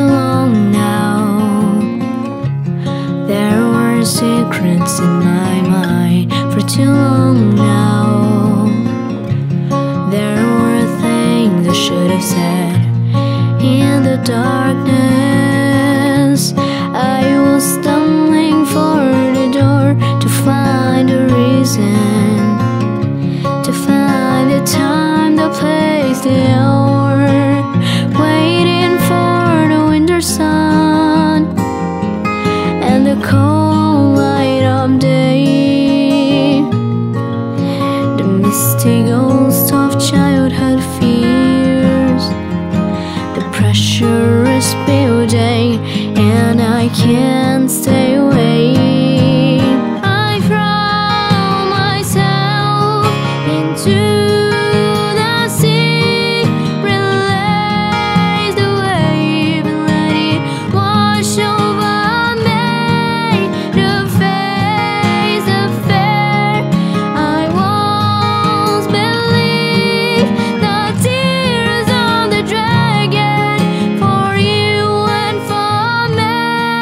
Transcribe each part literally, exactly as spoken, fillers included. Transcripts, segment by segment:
long now. There were secrets in my mind for too long now. There were things I should have said in the darkness. I was stumbling for the door to find a reason, to find the time, the place, the hour, waiting for the winter sun and the cold light of day, the misty ghost of childhood fears. The pressure is building and I can't stay away. I throw myself into the sea, release the wave and let it wash over me. The face of fear, I won't believe the tears on the dragon for you and for me.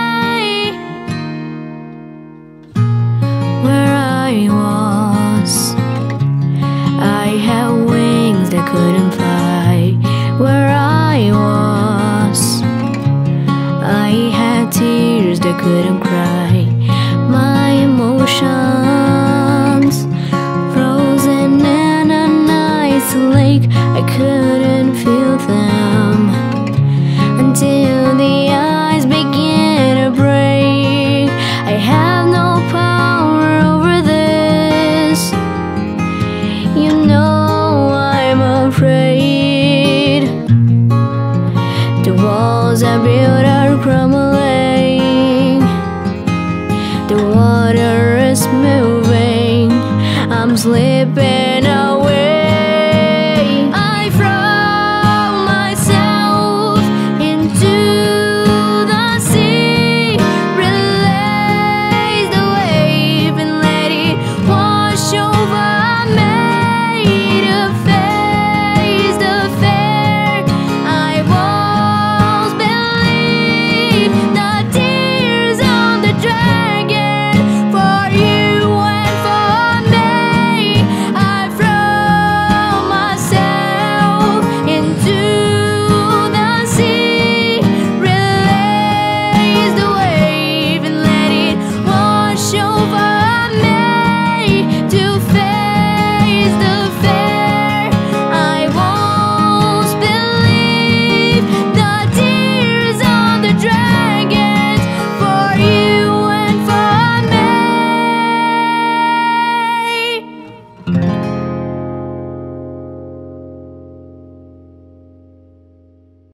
Where I was, I had wings that couldn't fly. Where I was, I had tears that couldn't cry. My emotions frozen in an ice lake. I couldn't feel them until the ice began to break. I have no power over this. You know I'm afraid. The walls I built are crumbling. The water is moving. I'm slipping away.